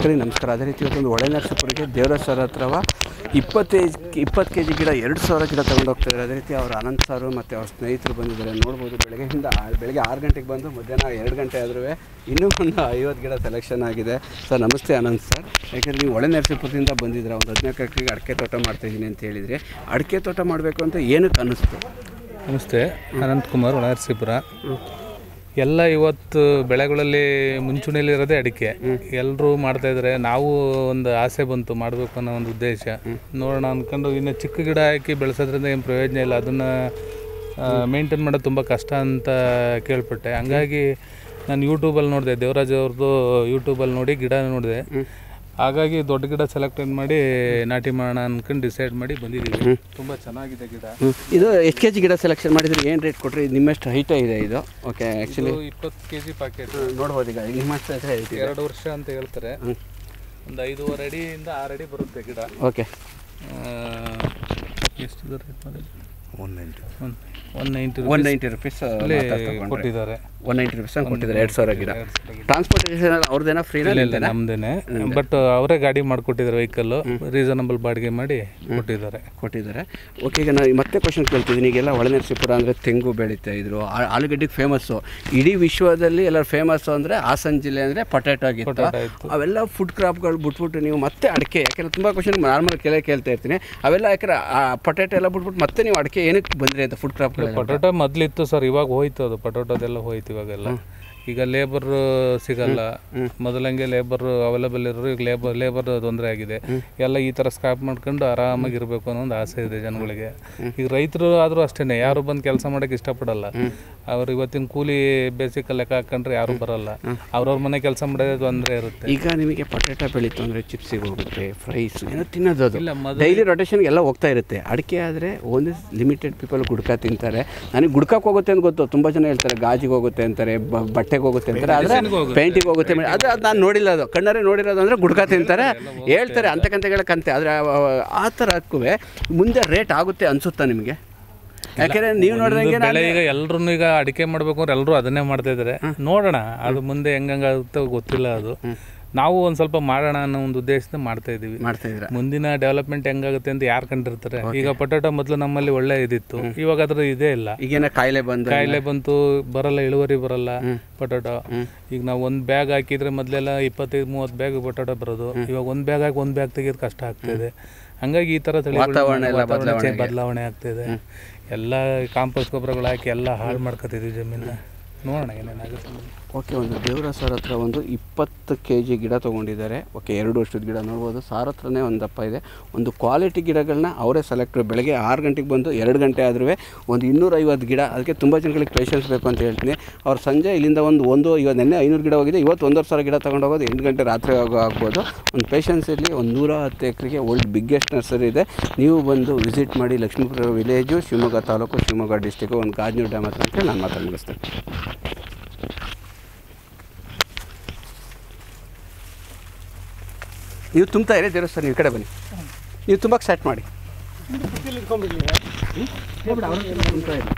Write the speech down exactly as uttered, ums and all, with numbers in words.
ವೀಕ್ಷಕರಿಗೆ ನಮಸ್ಕಾರ. ಅದೇ ರೀತಿ ಇವತ್ತೊಂದು ಹೊಳೆನರಸೀಪುರಕ್ಕೆ ದೇವರಾಜ್ ಸರ್ ಹತ್ರವ ಇಪ್ಪತ್ತು ಇಪ್ಪತ್ತು ಕೆ ಜಿ ಗಿಡ ಎರಡು ಸಾವಿರ ಗಿಡ ತೊಗೊಂಡು ಹೋಗ್ತಾಯಿದ್ದಾರೆ. ಅದೇ ರೀತಿ ಅವರು ಅನಂತ್ ಸಾರು ಮತ್ತು ಅವ್ರ ಸ್ನೇಹಿತರು ಬಂದಿದ್ದಾರೆ. ನೋಡ್ಬೋದು ಬೆಳಗ್ಗೆಯಿಂದ ಬೆಳಗ್ಗೆ ಆರು ಗಂಟೆಗೆ ಬಂದು ಮಧ್ಯಾಹ್ನ ಎರಡು ಗಂಟೆ ಆದ್ರೂ ಇನ್ನೂ ಒಂದು ಐವತ್ತು ಗಿಡ ಸೆಲೆಕ್ಷನ್ ಆಗಿದೆ. ಸರ್ ನಮಸ್ತೆ ಅನಂತ್ ಸರ್. ಯಾಕೆಂದರೆ ನೀವು ಹೊಳೆನರಸೀಪುರದಿಂದ ಬಂದಿದ್ದೀರಾ, ಒಂದು ಹದಿನಾಲ್ಕು ಎಕರೆಗೆ ಅಡಿಕೆ ತೋಟ ಮಾಡ್ತಾಯಿದ್ದೀನಿ ಅಂತ ಹೇಳಿದರೆ, ಅಡಿಕೆ ತೋಟ ಮಾಡಬೇಕು ಅಂತ ಏನಕ್ಕೆ ಅನ್ನಿಸ್ತು? ನಮಸ್ತೆ, ಅನಂತ್ ಕುಮಾರ್, ಹೊಳೆನರಸೀಪುರ. ಎಲ್ಲ ಇವತ್ತು ಬೆಳೆಗಳಲ್ಲಿ ಮುಂಚೂಣಿಯಲ್ಲಿರೋದೇ ಅಡಿಕೆ. ಎಲ್ಲರೂ ಮಾಡ್ತಾಯಿದ್ದಾರೆ. ನಾವು ಒಂದು ಆಸೆ ಬಂತು ಮಾಡಬೇಕು ಅನ್ನೋ ಒಂದು ಉದ್ದೇಶ. ನೋಡೋಣ ಅಂದ್ಕೊಂಡು ಇನ್ನು ಚಿಕ್ಕ ಗಿಡ ಹಾಕಿ ಬೆಳೆಸೋದ್ರಿಂದ ಏನು ಪ್ರಯೋಜನ ಇಲ್ಲ, ಅದನ್ನು ಮೇಂಟೈನ್ ಮಾಡೋದು ತುಂಬ ಕಷ್ಟ ಅಂತ ಕೇಳ್ಪಟ್ಟೆ. ಹಂಗಾಗಿ ನಾನು ಯೂಟ್ಯೂಬಲ್ಲಿ ನೋಡಿದೆ, ದೇವರಾಜ್ ಅವ್ರದ್ದು ಯೂಟ್ಯೂಬಲ್ಲಿ ನೋಡಿ ಗಿಡ ನೋಡಿದೆ. ಹಾಗಾಗಿ ದೊಡ್ಡ ಗಿಡ ಸೆಲೆಕ್ಟ್ ಮಾಡಿ ನಾಟಿ ಮಾಡೋಣ ಅಂದ್ಕೊಂಡು ಡಿಸೈಡ್ ಮಾಡಿ ಬಂದಿದ್ದೀವಿ. ತುಂಬ ಚೆನ್ನಾಗಿದೆ ಗಿಡ. ಇದು ಎಷ್ಟು ಕೆ ಜಿ ಗಿಡ ಸೆಲೆಕ್ಷನ್ ಮಾಡಿದರೆ ಏನು ರೇಟ್ ಕೊಟ್ಟರೆ? ನಿಮ್ಮಷ್ಟು ಹೈಟ್ ಇದೆ ಇದು? ಓಕೆ, ಆ್ಯಕ್ಚುಲಿ ಇಪ್ಪತ್ತು ಕೆ ಜಿ ಪ್ಯಾಕೆಟ್ ನೋಡ್ಬೋದು. ಈಗ ನಿಮ್ಮ ಹತ್ರ ಎರಡು ವರ್ಷ ಅಂತ ಹೇಳ್ತಾರೆ. ಒಂದು ಐದೂವರೆ ಅಡಿಯಿಂದ ಆರು ಅಡಿ ಬರುತ್ತೆ ಗಿಡ. ಓಕೆ, ಎಷ್ಟು ರೇಟ್ ಮಾಡಿ? One ninety one ninety one ninety rupees ಕೊಟ್ಟಿದ್ದಾರೆ. ಒನ್ ನೈಂಟಿ ರುಪೀಸ್ ಕೊಟ್ಟಿದ್ದಾರೆ. ಎರಡು ಸಾವಿರ ಗಿಡ. ಟ್ರಾನ್ಸ್ಪೋರ್ಟೇಷನ್ ಅವ್ರದ್ದೇನೋ ಫ್ರೀ? ಇಲ್ಲ, ನಮ್ಮದೇನೆ. ಬಟ್ ಅವರೇ ಗಾಡಿ ಮಾಡಿಕೊಟ್ಟಿದ್ದಾರೆ, ವೆಹಿಕಲ್ಲು ರೀಸನಬಲ್ ಬಾಡಿಗೆ ಮಾಡಿ ಕೊಟ್ಟಿದ್ದಾರೆ ಕೊಟ್ಟಿದ್ದಾರೆ ಓಕೆ, ಈಗ ನಾನು ಮತ್ತೆ ಕ್ವಶನ್ ಕೇಳ್ತಿದ್ದೀನಿ. ಈಗೆಲ್ಲ ಹೊಳೆನರಸೀಪುರ ಅಂದರೆ ತೆಂಗು ಬೆಳೀತಾ ಇದ್ರು, ಆಲೂಗಡ್ಡೆಗೆ ಫೇಮಸ್ಸು. ಇಡೀ ವಿಶ್ವದಲ್ಲಿ ಎಲ್ಲರೂ ಫೇಮಸ್ಸು ಅಂದರೆ ಹಾಸನ ಜಿಲ್ಲೆ ಅಂದರೆ ಪೊಟ್ಯಾಟೊ ಆಗಿತ್ತು. ಅವೆಲ್ಲ ಫುಡ್ ಕ್ರಾಪ್ಗಳು ಬಿಟ್ಬಿಟ್ಟು ನೀವು ಮತ್ತೆ ಅಡಿಕೆ, ಯಾಕೆಂದರೆ ತುಂಬ ಕ್ವಶನ್ ನಾರ್ಮಲ್ ಕೆಲ ಕೇಳ್ತಾ ಇರ್ತೀನಿ. ಅವೆಲ್ಲ ಯಾಕಂದ್ರೆ ಪೊಟ್ಯಾಟೊ ಎಲ್ಲ ಬಿಟ್ಬಿಟ್ಟು ಮತ್ತೆ ನೀವು ಅಡಿಕೆ ಏನಕ್ಕೆ ಬಂದ್ರಿ ಅಂತ? ಫುಡ್ ಕ್ರಾಪ್ಗಳು ಪೊಟ್ಯಾಟೊ ಮೊದಲಿತ್ತು ಸರ್, ಇವಾಗ ಹೋಯ್ತು ಅದು. ಪೊಟ್ಯಾಟೊದೆಲ್ಲ ಹೋಯ್ತು ಇವಾಗೆಲ್ಲ. ಈಗ ಲೇಬರ್ ಸಿಗಲ್ಲ. ಮೊದಲಂಗೆ ಲೇಬರ್ ಅವೈಲೇಬಲ್ ಇರೋರು, ಈಗ ಲೇಬರ್ ಲೇಬರ್ ತೊಂದರೆ ಆಗಿದೆ. ಎಲ್ಲ ಈ ಥರ ಸ್ಕ್ರಾಪ್ ಮಾಡ್ಕೊಂಡು ಆರಾಮಾಗಿರ್ಬೇಕು ಅನ್ನೋ ಒಂದು ಆಸೆ ಇದೆ ಜನಗಳಿಗೆ. ಈಗ ರೈತರು ಆದರೂ ಅಷ್ಟೇ, ಯಾರು ಬಂದು ಕೆಲಸ ಮಾಡೋಕ್ಕೆ ಇಷ್ಟಪಡಲ್ಲ. ಅವ್ರು ಇವತ್ತಿನ ಕೂಲಿ ಬೇಸಿಕ್ ಲೆಕ್ಕ ಹಾಕೊಂಡ್ರೆ ಯಾರು ಬರಲ್ಲ. ಅವ್ರವ್ರ ಮನೆ ಕೆಲಸ ಮಾಡೋದೇ ತೊಂದರೆ ಇರುತ್ತೆ. ಈಗ ನಿಮಗೆ ಪೊಟ್ಯಾಟೊ ಬೆಳೀತು ಅಂದರೆ ಚಿಪ್ಸಿಗೆ ಹೋಗುತ್ತೆ, ಫ್ರೈಸ್ ಏನೋ ತಿನ್ನೋದು. ಅದು ಡೈಲಿ ರೊಟೇಷನ್ಗೆ ಎಲ್ಲ ಹೋಗ್ತಾ ಇರುತ್ತೆ. ಅಡಿಕೆ ಆದರೆ ಒಂದು ಲಿಮಿಟೆಡ್ ಪೀಪಲ್ ಗುಡ್ಕ ತಿಂತಾರೆ. ನನಗೆ ಗುಡ್ಕಕ್ಕೆ ಹೋಗುತ್ತೆ ಅಂತ ಗೊತ್ತು. ತುಂಬ ಜನ ಹೇಳ್ತಾರೆ ಗಾಜಿಗೆ ಹೋಗುತ್ತೆ ಅಂತಾರೆ, ಬಟ್ಟೆಗೆ ಹೋಗುತ್ತೆ ಅಂತಾರೆ, ಆದರೆ ಪೇಂಟಿಗೆ ಹೋಗುತ್ತೆ. ಅದು ಅದು ನಾನು ನೋಡಿಲ್ಲ, ಅದು ಕಣ್ಣಾರೆ ನೋಡಿರೋದು ಅಂದರೆ ಗುಡ್ಕ ತಿಂತಾರೆ ಹೇಳ್ತಾರೆ ಅಂತಕ್ಕಂತೆಗಳಕ್ಕಂತೆ. ಆದರೆ ಆ ಥರಕ್ಕೂ ಮುಂದೆ ರೇಟ್ ಆಗುತ್ತೆ ಅನಿಸುತ್ತಾ ನಿಮಗೆ? ಯಾಕೆಂದರೆ ನೀವು ನೋಡಿದಂಗೆ ಈಗ ಎಲ್ಲರೂ ಈಗ ಅಡಿಕೆ ಮಾಡಬೇಕು ಅಂದ್ರೆ ಎಲ್ಲರೂ ಅದನ್ನೇ ಮಾಡ್ತಾ ಇದ್ದಾರೆ. ನೋಡೋಣ ಅದು ಮುಂದೆ ಹೆಂಗಾಗುತ್ತೆ ಗೊತ್ತಿಲ್ಲ. ಅದು ನಾವು ಒಂದು ಸ್ವಲ್ಪ ಮಾಡೋಣ ಅನ್ನೋ ಒಂದು ಉದ್ದೇಶದಿಂದ ಮಾಡ್ತಾ ಇದ್ದೀವಿ. ಮಾಡ್ತಾ ಇದ್ದೀರಾ? ಮುಂದಿನ ಡೆವಲಪ್ಮೆಂಟ್ ಹೆಂಗಾಗುತ್ತೆ ಅಂತ ಯಾರು ಕಂಡಿರ್ತಾರೆ. ಈಗ ಪೊಟ್ಯಾಟೊ ಮೊದಲು ನಮ್ಮಲ್ಲಿ ಒಳ್ಳೆ ಇದಿತ್ತು, ಇವಾಗ ಅದ್ರ ಇದೇ ಇಲ್ಲ. ಈಗೇನ ಕಾಯಿಲೆ ಬಂದು ಕಾಯಿಲೆ ಬಂತು, ಬರಲ್ಲ, ಇಳುವರಿ ಬರಲ್ಲ ಪೊಟ್ಯಾಟೊ. ಈಗ ನಾವು ಒಂದು ಬ್ಯಾಗ್ ಹಾಕಿದ್ರೆ ಮೊದಲೆಲ್ಲ ಇಪ್ಪತ್ತೈದು ಮೂವತ್ತು ಬ್ಯಾಗ್ ಪೊಟ್ಯಾಟೊ ಬರೋದು. ಇವಾಗ ಒಂದು ಬ್ಯಾಗ್ ಹಾಕಿ ಒಂದು ಬ್ಯಾಗ್ ತೆಗೆಯೋದು ಕಷ್ಟ ಆಗ್ತಾಯಿದೆ. ಹಂಗಾಗಿ ಈ ಥರ ತಳಿ ಬದಲಾವಣೆ ಆಗ್ತಾಯಿದೆ. ಎಲ್ಲ ಕಾಂಪೋಸ್ಟ್ ಗೊಬ್ಬರಗಳು ಹಾಕಿ ಎಲ್ಲ ಹಾಳು ಮಾಡ್ಕೊತಿದ್ವಿ ಜಮೀನ. ನೋಡೋಣ ಏನೇನಾಗುತ್ತೆ. ಓಕೆ, ಒಂದು ದೇವರಾಜ್ ಸರ್ ಹತ್ರ ಒಂದು ಇಪ್ಪತ್ತು ಕೆ ಜಿ ಗಿಡ ತೊಗೊಂಡಿದ್ದಾರೆ. ಓಕೆ, ಎರಡು ವರ್ಷದ ಗಿಡ ನೋಡ್ಬೋದು. ಸಾರ್ ಹತ್ರನೇ ಒಂದು ದಪ್ಪ ಇದೆ. ಒಂದು ಕ್ವಾಲಿಟಿ ಗಿಡಗಳನ್ನ ಅವರೇ ಸೆಲೆಕ್ಟ್. ಬೆಳಗ್ಗೆ ಆರು ಗಂಟೆಗೆ ಬಂದು ಎರಡು ಗಂಟೆ ಆದ್ರೂ ಒಂದು ಇನ್ನೂರೈವತ್ತು ಗಿಡ. ಅದಕ್ಕೆ ತುಂಬ ಜನಗಳಿಗೆ ಪೇಷನ್ಸ್ ಬೇಕು ಅಂತ ಹೇಳ್ತೀನಿ. ಅವ್ರು ಸಂಜೆ ಇಲ್ಲಿಂದ ಒಂದು ಒಂದು ಇವತ್ತು ನೆನ್ನೆ ಐನೂರು ಗಿಡ ಹೋಗಿದೆ, ಇವತ್ತು ಒಂದೂವರೆ ಸಾವಿರ ಗಿಡ ತೊಗೊಂಡು ಹೋಗೋದು. ಎಂಟು ಗಂಟೆ ರಾತ್ರಿ ಆಗೋ ಆಗ್ಬೋದು. ಒಂದು ಪೇಷನ್ಸ್ ಇರಲಿ. ಒಂದು ನೂರ ಹತ್ತು ಎಕರೆಗೆ ವರ್ಲ್ಡ್ ಬಿಗ್ಗೆಸ್ಟ್ ನರ್ಸರಿ ಇದೆ. ನೀವು ಬಂದು ವಿಸಿಟ್ ಮಾಡಿ. ಲಕ್ಷ್ಮೀಪುರ ವಿಲೇಜು, ಶಿವಮೊಗ್ಗ ತಾಲೂಕು, ಶಿವಮೊಗ್ಗ ಡಿಸ್ಟಿಕ್ಕು, ಒಂದು ಗಾಜನೂರು ಡ್ಯಾಮ್ ಹತ್ರ ಅಂತ ನಾನು ಮಾತಾಡಿ ಮುಗಿಸ್ತೇನೆ. ನೀವು ತುಂಬ್ತಾ ಇರಿ ದೇವಸ್ಥಾನ, ನೀವು ಈ ಕಡೆ ಬನ್ನಿ. ನೀವು ತುಂಬಕ್ಕೆ ಸ್ಟಾರ್ಟ್ ಮಾಡಿ.